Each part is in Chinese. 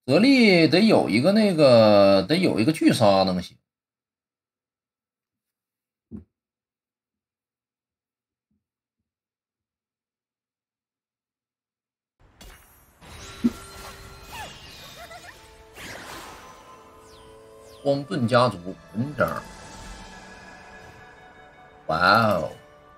得力得有一个那个得有一个巨杀能行。光盾家族文章，哇哦！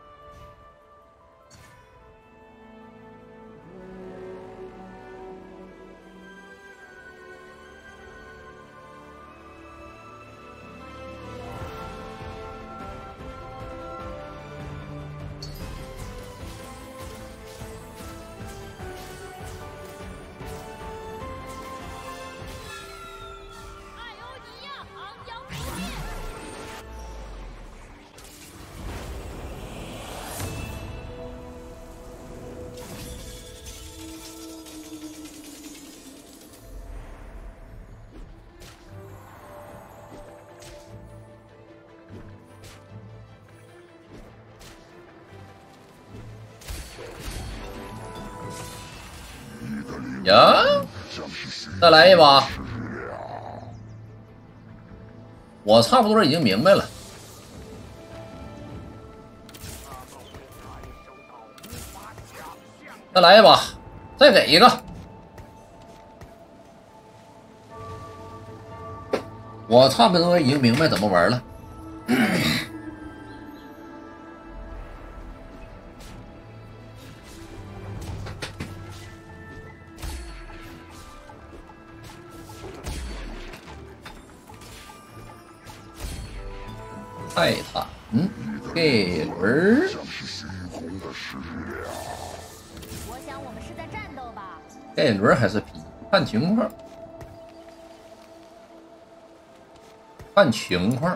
呀，再来一把！我差不多已经明白了。再来一把，再给一个。我差不多已经明白怎么玩了。泰坦，盖伦， 我想我们是在战斗吧？ 盖伦还是皮？看情况，看情况。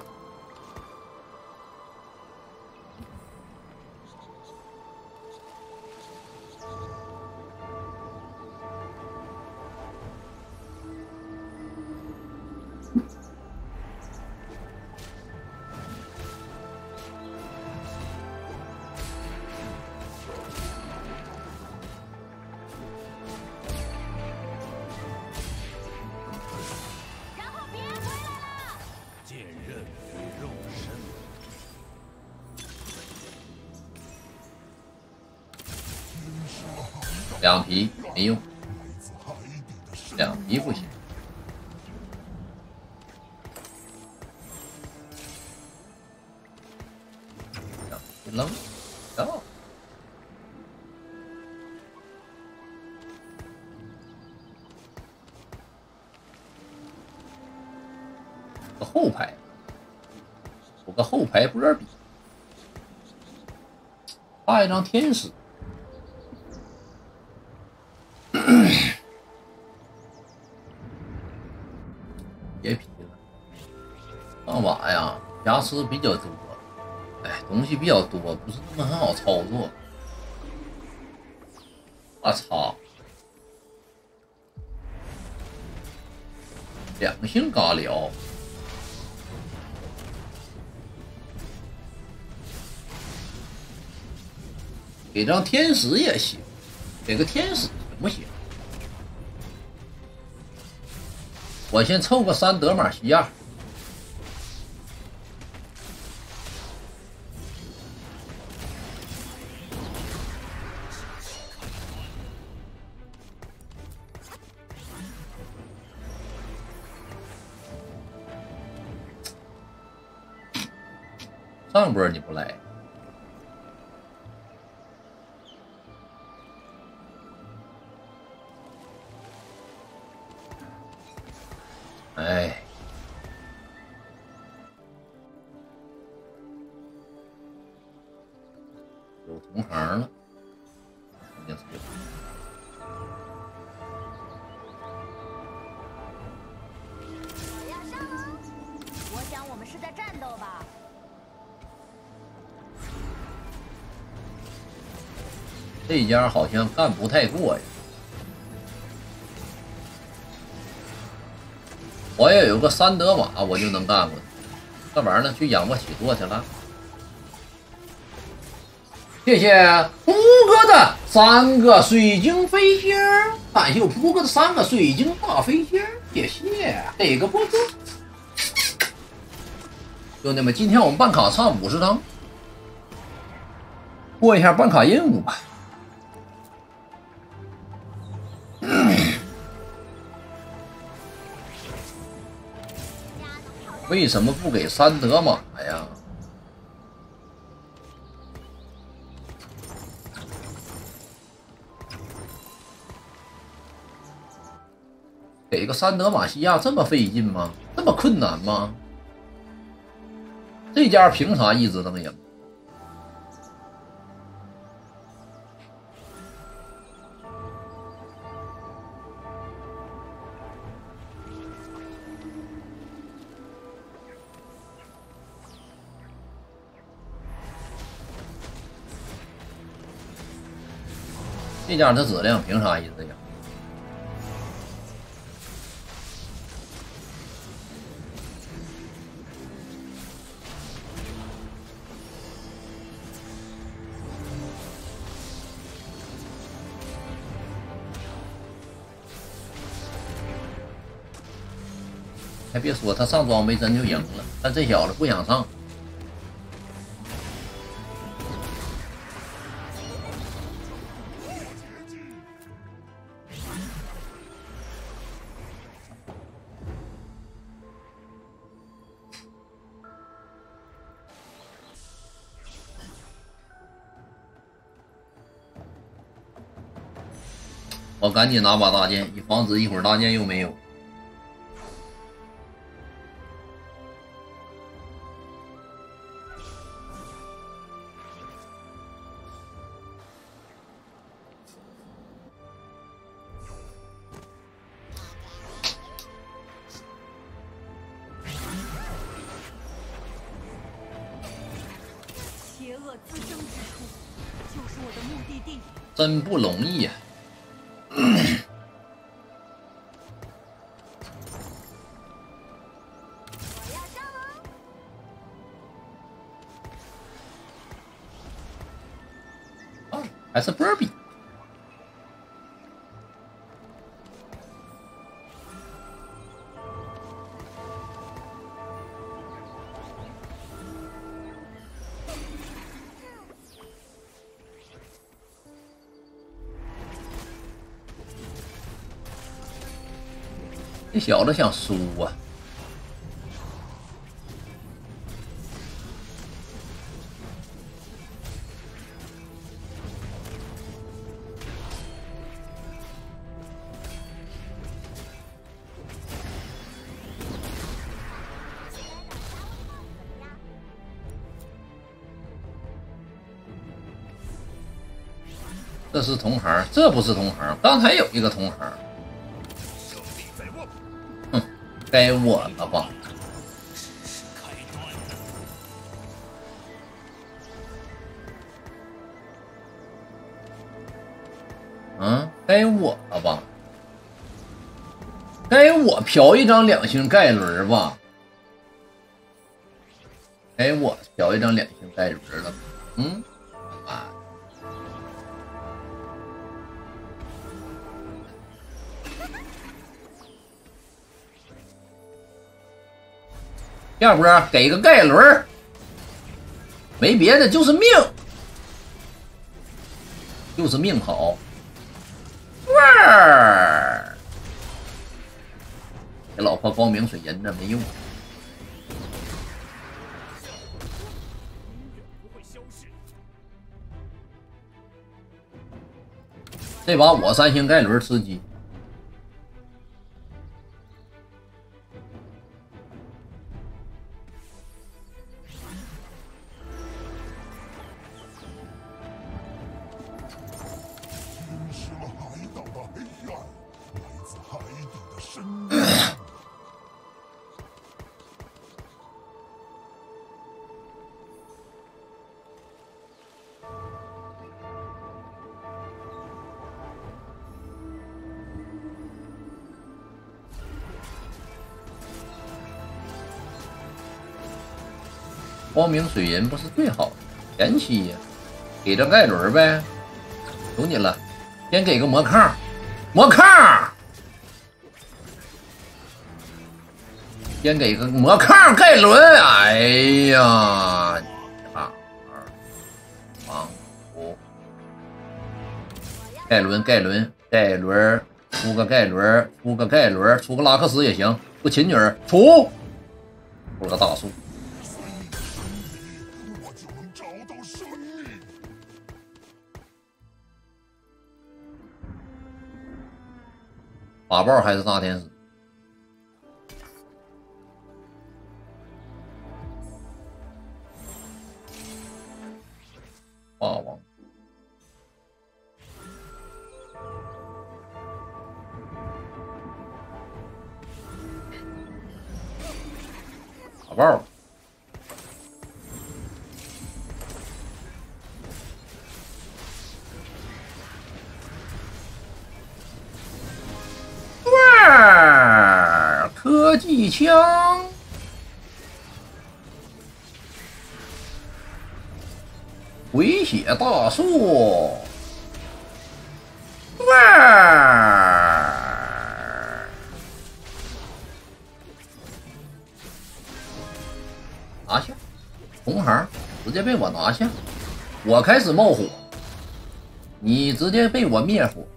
两皮没用，两皮不行。两皮扔，哦，个后排，有个后排波比，发一张天使。别皮了，上把呀，瑕疵比较多，哎，东西比较多，不是那么很好操作。我操，两性尬聊，给张天使也行，给个天使行不行？我先凑个3德玛西亚，上波你不来，哎。有同行了，肯定是有。 我要上了，我想我们是在战斗吧？ 这家好像干不太过呀。我要有个3德玛，我就能干过去。这玩意儿呢，去仰卧起坐去了。 谢谢扑哥的3个水晶飞仙，感谢我扑哥的3个水晶大飞仙，谢谢，给个波子。兄弟们，今天我们办卡差50张，过一下办卡任务吧。为什么不给3德玛呀？给个3德玛西亚这么费劲吗？这么困难吗？这家凭啥一直能赢？这家的质量凭啥一直赢？还别说，他上装备真就赢了，但这小子不想上。我赶紧拿把大剑，以防止一会儿大剑又没有。 邪恶滋生之处，就是我的目的地。 真不容易呀、还是波比。这小子想输啊！这是同行，这不是同行。刚才有一个同行，哼，该我了吧？嗯，该我了吧？该我嫖一张2星盖伦吧？该我嫖一张2星盖伦了。嗯，啊。要不给个盖伦，没别的，就是命，就是命好。哇儿，给老婆光明水银子没用。这把我3星盖伦吃鸡。光明水银不是最好的前期呀。 给这盖伦呗，求你了，先给个魔抗，魔抗，先给个魔抗盖伦。哎呀，啊，王五，盖伦，出个盖伦，出个拉克斯也行，出个琴女儿，出个大树。法豹还是大天使？霸王。法豹。科技枪，回血大树，拿下同行，直接被我拿下。我开始冒火，你直接被我灭火。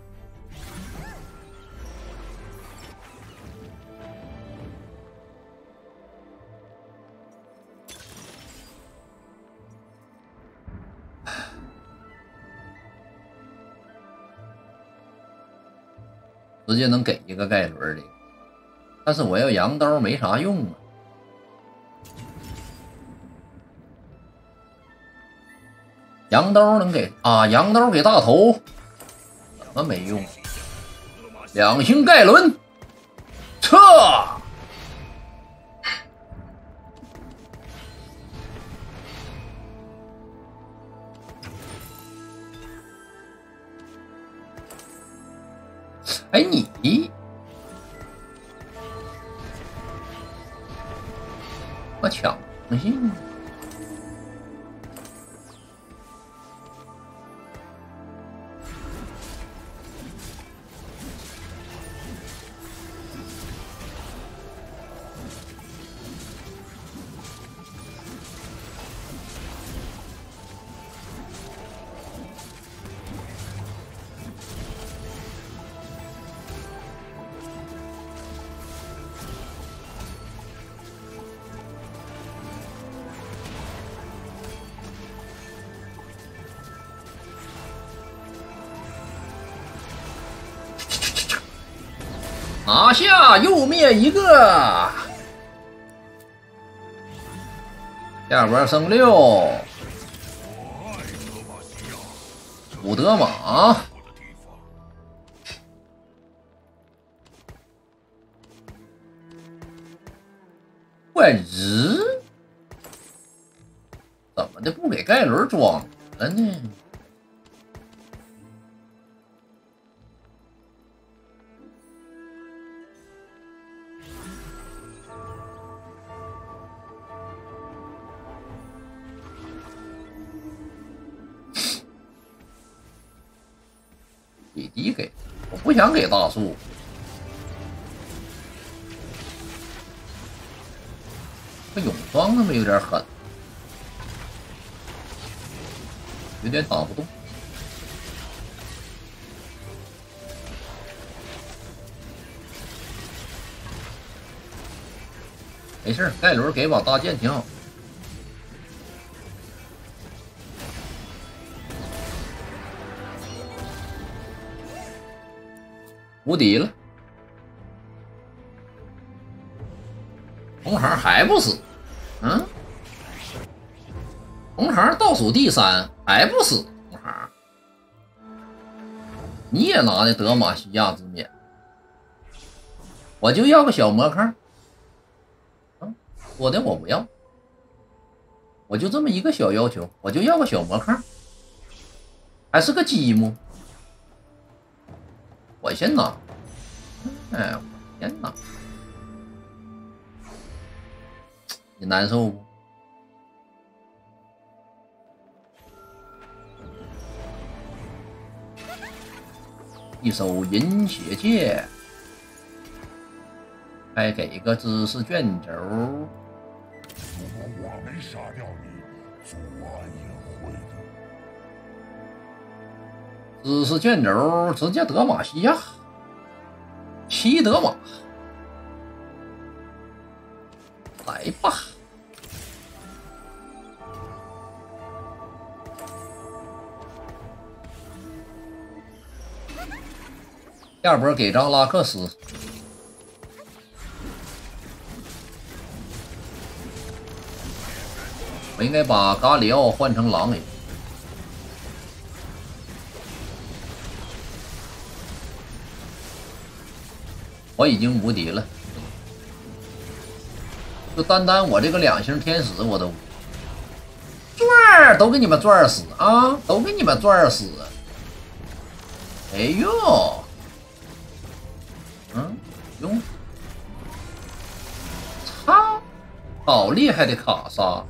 直接能给一个盖伦的，但是我要羊刀没啥用啊。羊刀能给啊，羊刀给大头，怎么没用？两星盖伦，撤！哎，你，我抢东西。拿下，又灭一个，下关升6，古德玛，怪日，怎么的不给盖伦装了呢？弟弟给，我不想给大树。这泳装他妈有点狠，有点打不动。没事，盖伦给把大剑挺好。无敌了，同行还不死，嗯，同行倒数第3还不死，同行，你也拿的德玛西亚之冕，我就要个小魔抗，说的我不要，我就这么一个小要求，我就要个小魔抗，还是个积木。我先拿，哎，我先拿，你难受不？ 一手银血剑，还给个知识卷轴。 如果我没杀掉你，祖安也会的。 知识卷轴直接德玛西亚，7德玛，来吧。下波给张拉克斯，我应该把嘎里奥换成狼人。我已经无敌了，就单单我这个2星天使我都转都给你们转死啊！都给你们转死！哎呦！用，操，好厉害的卡莎！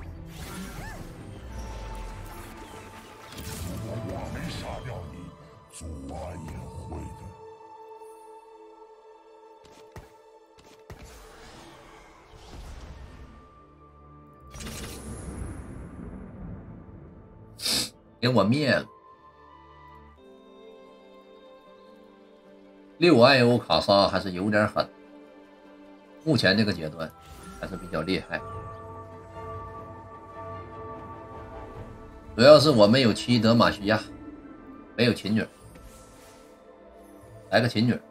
如果我没杀掉你，祖安也会的。给我灭了！6 IO 卡莎还是有点狠，目前这个阶段还是比较厉害。主要是我没有7德玛西亚，没有琴女，来个琴女。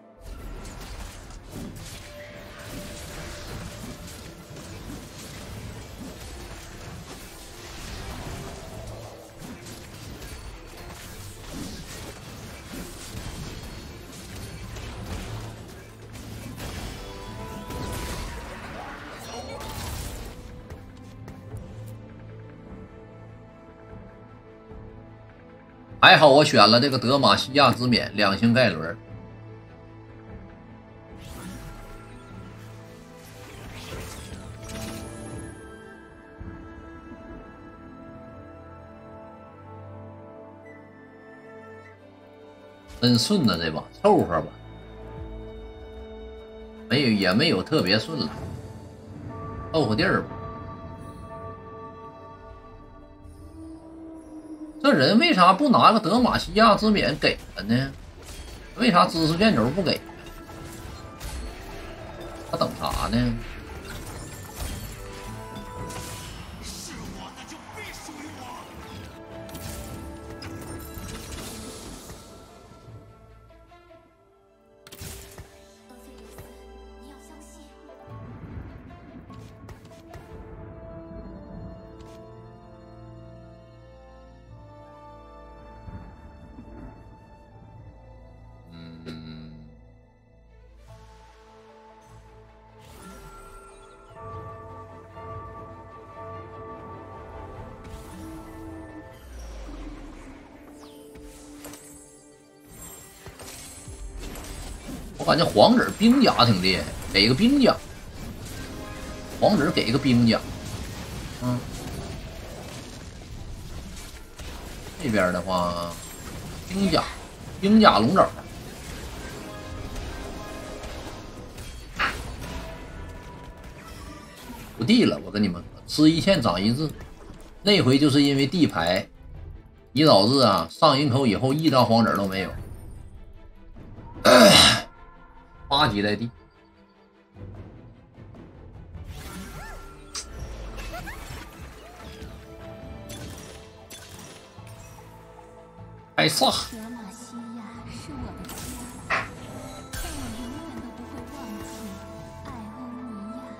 还好我选了这个德玛西亚之冕2星盖伦，真顺了这把，凑合吧，也没有特别顺了，凑合地儿吧。这人为啥不拿个德玛西亚之冕给他呢？为啥知识卷轴不给？他等啥呢？ 是我的就必属于我。 你要相信。 我感觉黄子兵甲挺厉害，给个兵甲。黄子给个兵甲，这边的话，兵甲龙爪，不地了。我跟你们说，吃一堑长一智，那回就是因为地牌，以导致啊上营口以后一张黄子都没有。8级在地，开撒！ 德玛西亚是我的家，但我永远都不会忘记艾欧尼亚。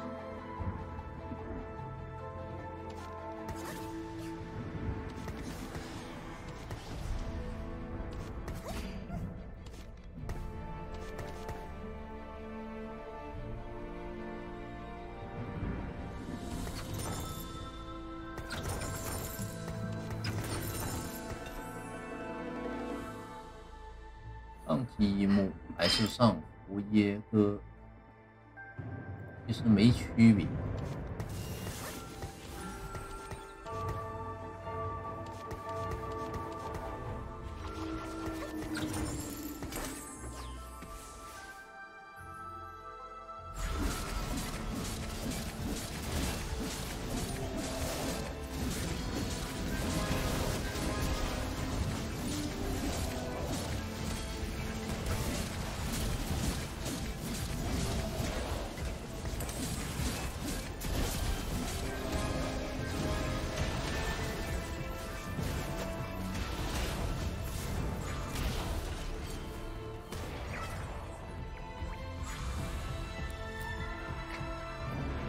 上积木还是上福耶哥，其实没区别。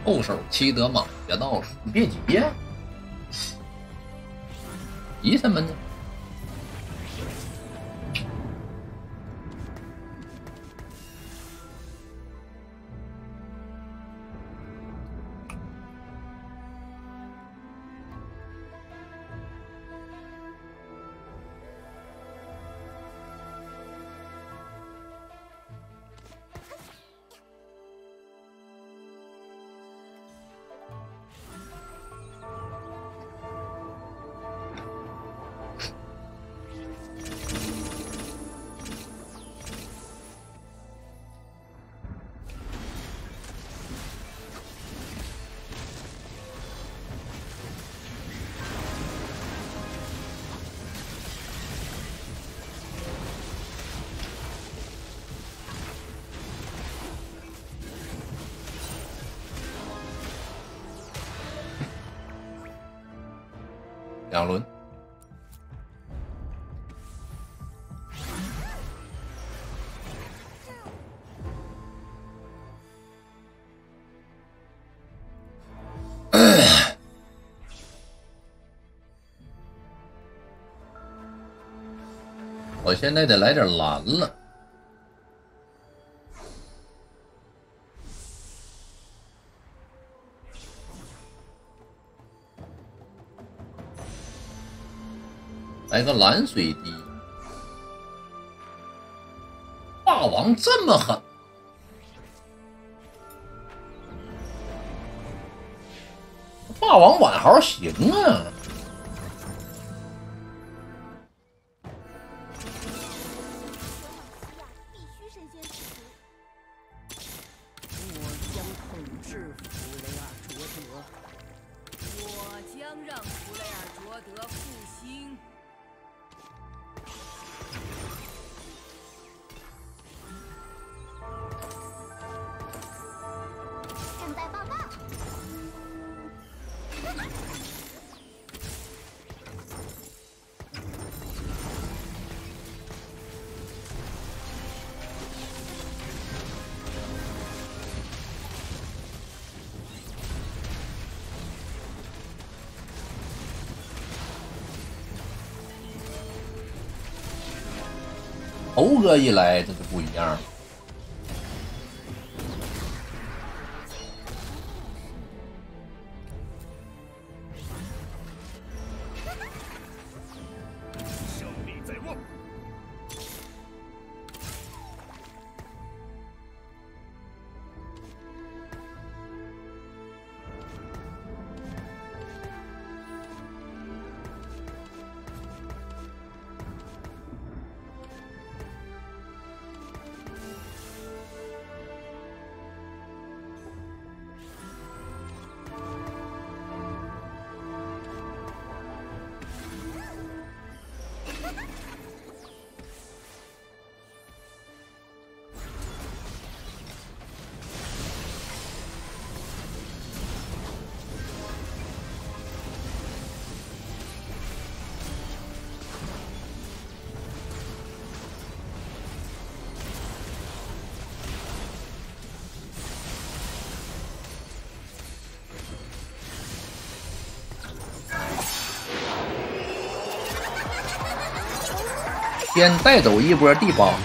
后手七德马学到了，你别急呀，急什么呢？2轮。我现在得来点蓝了。来个蓝水滴，霸王这么狠，霸王晚豪行啊！ 必须身先士卒。 我将统治弗雷尔卓德，我将让弗雷尔卓德复兴。 正在报告。 猴哥一来，这就不一样了。 胜利在望。 先带走一波地包。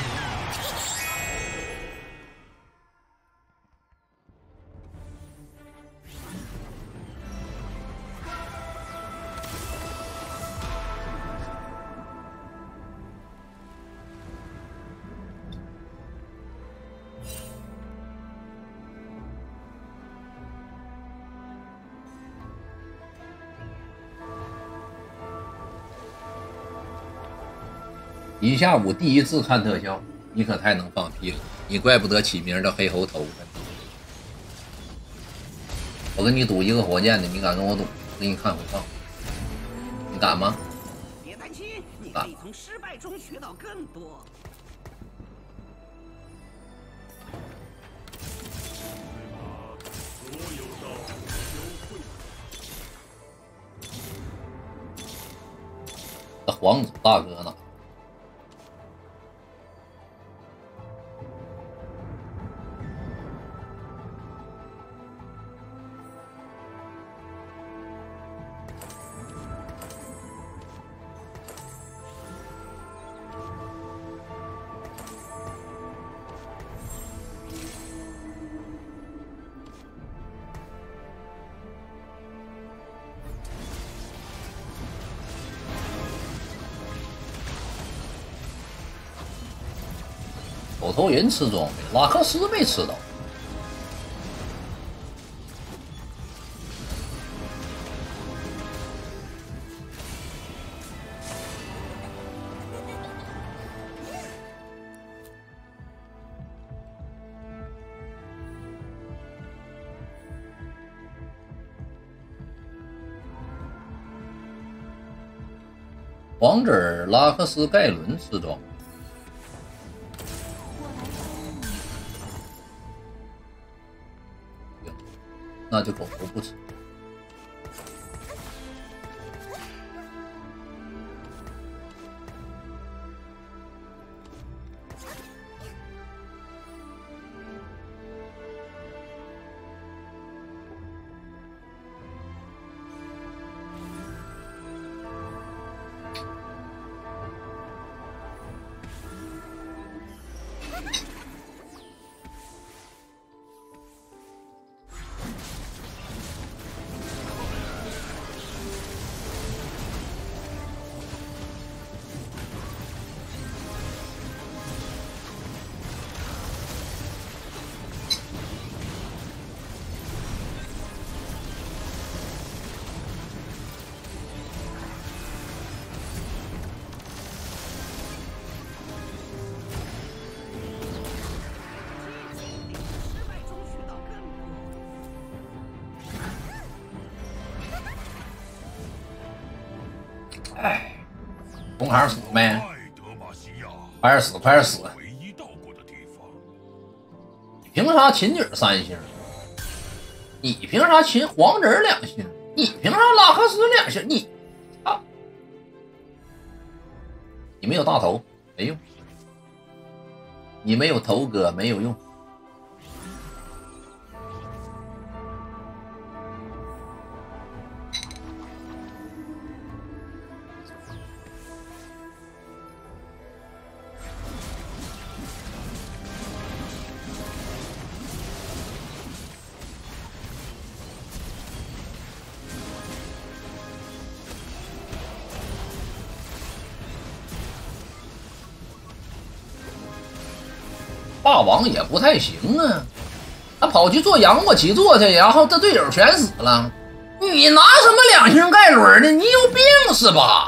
一下午第一次看特效，你可太能放屁了！你怪不得起名叫黑猴头呢。我跟你赌一个火箭的，你敢跟我赌？我给你看回放，你敢吗？ 别担心，你可以从失败中学到更多。 这皇子大哥呢？ 头人吃装备，拉克斯没吃到。黄子儿、拉克斯、盖伦吃装备。那就狗头不吃。哎，红孩死没？快点死，快点死！你凭啥秦女3星？你凭啥秦黄人2星？你凭啥拉克斯2星？你啊！你没有大头，没用。你没有头哥，没有用。霸王也不太行啊，他跑去做仰卧起坐去，然后这队友全死了。你拿什么2星盖伦呢？你有病是吧？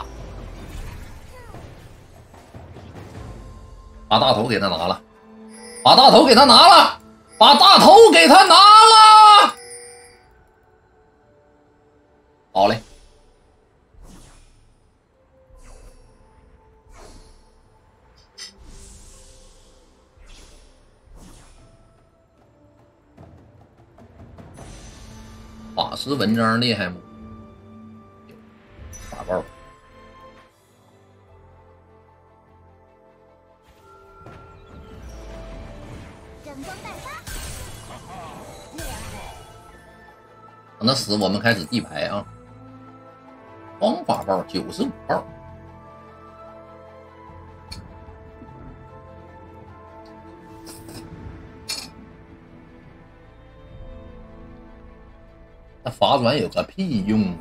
把大头给他拿了，把大头给他拿了，把大头给他拿了。好嘞。法师文章厉害吗？打爆！ 整装待发。 等他死，我们开始地牌啊！光法爆95炮。那法转有个屁用啊！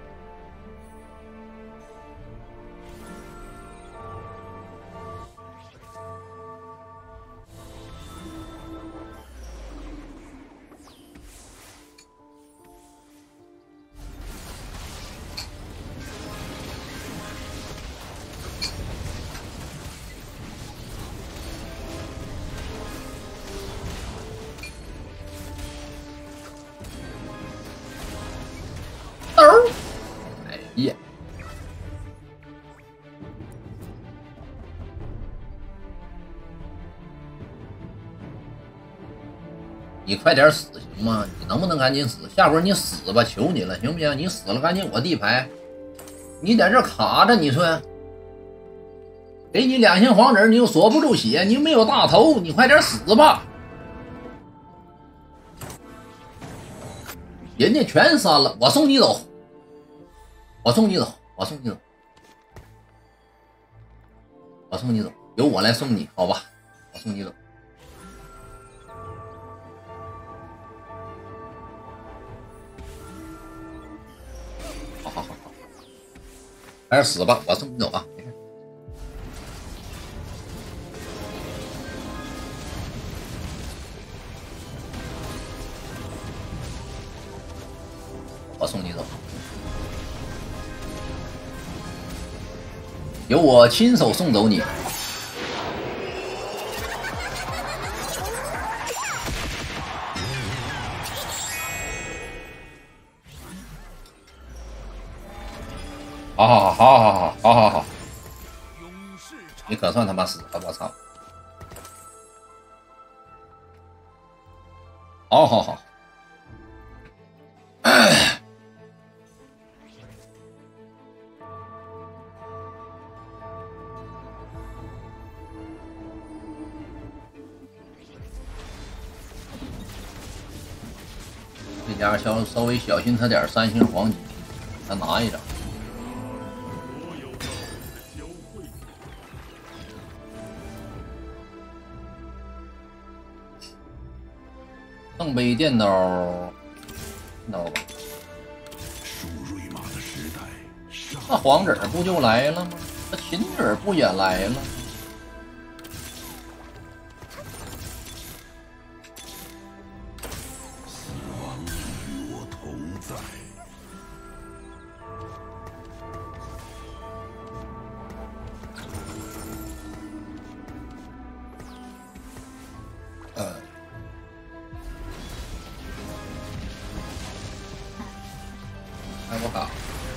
哎呀！你快点死行吗？你能不能赶紧死？下回你死吧，求你了，行不行？你死了赶紧我地牌，你在这卡着，你说，给你2星黄子，你又锁不住血，你又没有大头，你快点死吧！人家全删了，我送你走，我送你走，我送你走，我送你走，由我来送你，好吧？我送你走。好好好好，还是死吧，我送你走啊，没事。 我送你走，由我亲手送走你。好，你可算他妈死了！我操！好。这家伙稍微小心他点，3星黄金，他拿一张。圣杯电刀，吧。那黄子不就来了吗？那秦子不也来了？ 死亡与我同在。 开我卡。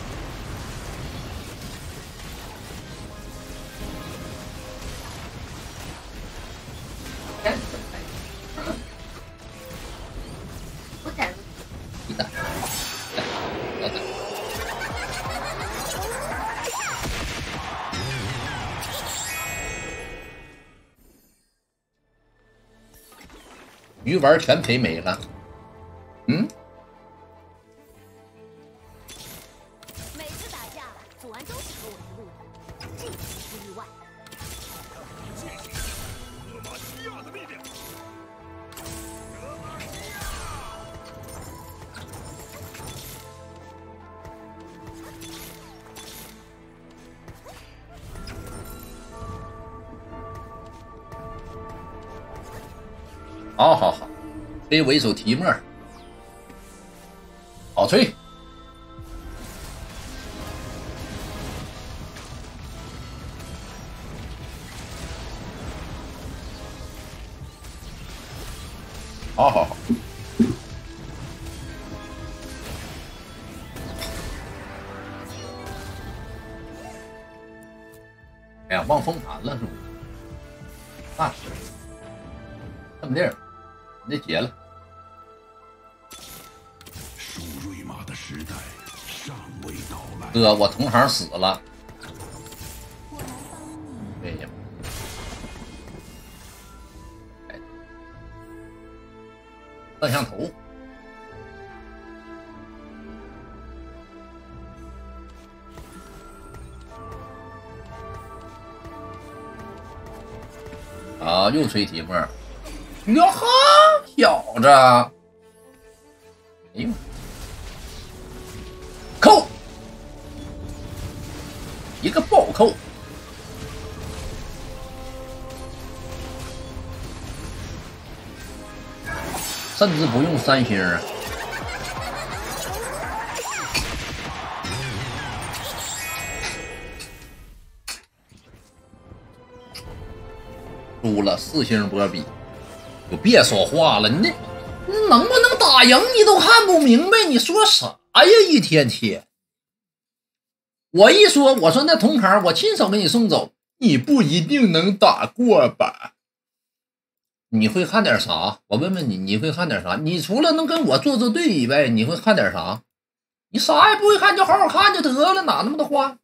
一打，老打。鱼丸全赔没了。嗯。 每次打架，祖安都是和我一路的，这次不例外。 厄马西亚的力量。 好，吹我一手提莫，好吹。好。哎呀，忘封盘了是不是？那是，这么地儿，你得结了。 舒瑞玛的时代尚未到来。 哥，我同行死了。 我来帮你。 对呀。摄像头。啊，又吹提莫。哟哈，小子！哎呀，扣一个暴扣。甚至不用3星啊！输了4星波比，就别说话了。你能不能打赢你都看不明白，你说啥呀？一天天，我一说，我说那铜牌我亲手给你送走，你不一定能打过吧？你会看点啥？我问问你，你会看点啥？你除了能跟我做对比以外，你会看点啥？你啥也不会看，就好好看就得了，哪那么多话？